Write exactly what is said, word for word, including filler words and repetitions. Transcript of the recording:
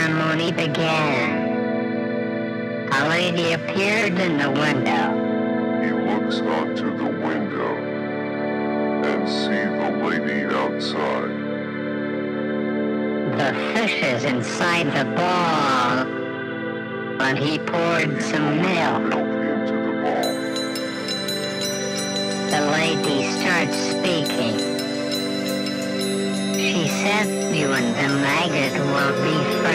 ceremony began. A lady appeared in the window. He looks onto the window and see the lady outside. The fish is inside the ball, and he poured some milk. Into the ball. The lady starts speaking. She said you and the maggot will be